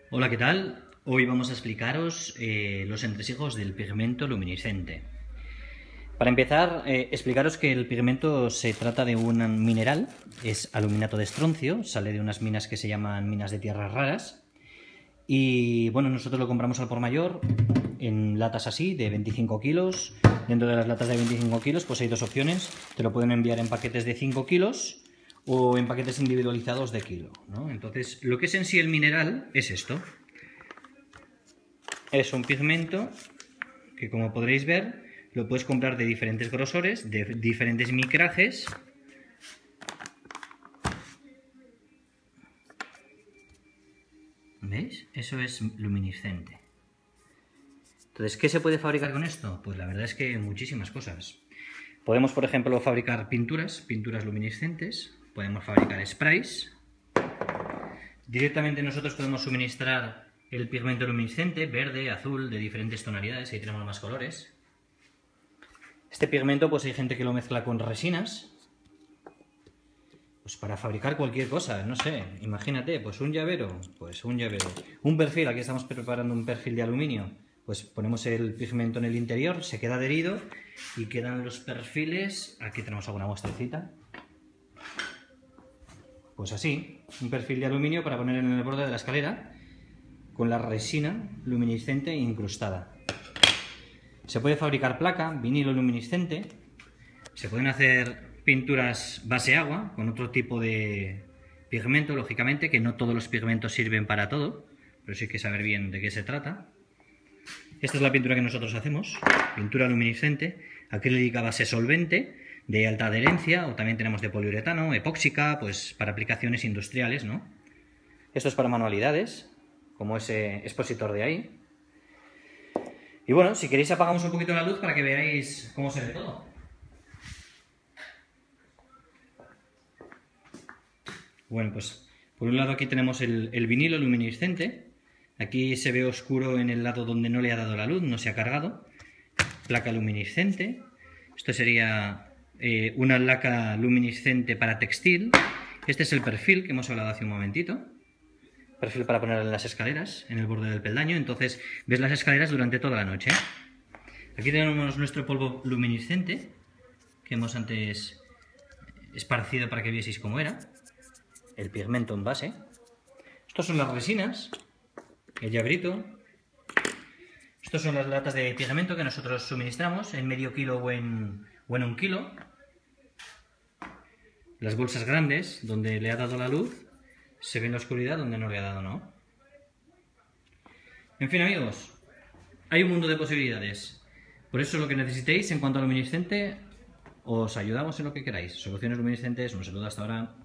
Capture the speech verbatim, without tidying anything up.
Hola, ¿qué tal? Hoy vamos a explicaros eh, los entresijos del pigmento luminiscente. Para empezar, eh, explicaros que el pigmento se trata de un mineral, es aluminato de estroncio, sale de unas minas que se llaman minas de tierras raras. Y bueno, nosotros lo compramos al por mayor en latas así, de veinticinco kilos. Dentro de las latas de veinticinco kilos, pues hay dos opciones. Te lo pueden enviar en paquetes de cinco kilos o en paquetes individualizados de kilo, ¿no? Entonces, lo que es en sí el mineral es esto. Es un pigmento que, como podréis ver, lo puedes comprar de diferentes grosores, de diferentes micrajes. ¿Veis? Eso es luminiscente. Entonces, ¿qué se puede fabricar con esto? Pues la verdad es que muchísimas cosas. Podemos, por ejemplo, fabricar pinturas, pinturas luminiscentes. Podemos fabricar sprays. Directamente nosotros podemos suministrar el pigmento luminiscente, verde, azul, de diferentes tonalidades. Ahí tenemos más colores. Este pigmento, pues hay gente que lo mezcla con resinas. Pues para fabricar cualquier cosa, no sé, imagínate, pues un llavero, pues un llavero. Un perfil, aquí estamos preparando un perfil de aluminio. Pues ponemos el pigmento en el interior, se queda adherido y quedan los perfiles. Aquí tenemos alguna muestrecita. Pues así, un perfil de aluminio para poner en el borde de la escalera con la resina luminiscente incrustada. Se puede fabricar placa, vinilo luminiscente. Se pueden hacer pinturas base agua con otro tipo de pigmento, lógicamente, que no todos los pigmentos sirven para todo, pero sí hay que saber bien de qué se trata. Esta es la pintura que nosotros hacemos, pintura luminiscente, acrílica base solvente, de alta adherencia, o también tenemos de poliuretano, epóxica, pues para aplicaciones industriales, ¿no? Esto es para manualidades, como ese expositor de ahí. Y bueno, si queréis apagamos un poquito la luz para que veáis cómo se ve todo. Bueno, pues por un lado aquí tenemos el, el vinilo luminiscente. Aquí se ve oscuro en el lado donde no le ha dado la luz, no se ha cargado. Placa luminiscente. Esto sería eh, una laca luminiscente para textil. Este es el perfil que hemos hablado hace un momentito. Perfil para poner en las escaleras, en el borde del peldaño. Entonces ves las escaleras durante toda la noche. Aquí tenemos nuestro polvo luminiscente, que hemos antes esparcido para que vieseis cómo era. El pigmento en base. Estos son las resinas, el llaverito. Estos son las latas de pigmento que nosotros suministramos en medio kilo o en, o en un kilo. Las bolsas grandes, donde le ha dado la luz, se ve en la oscuridad, donde no le ha dado, ¿no? En fin, amigos, hay un mundo de posibilidades. Por eso lo que necesitéis en cuanto a luminiscente, os ayudamos en lo que queráis. Soluciones luminiscentes, un saludo hasta ahora.